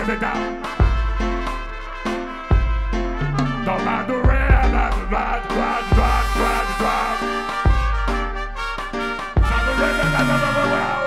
it down. Don't mind the red, ride, ride, ride, ride, ride, ride. Not the red, ride, ride, ride, ride.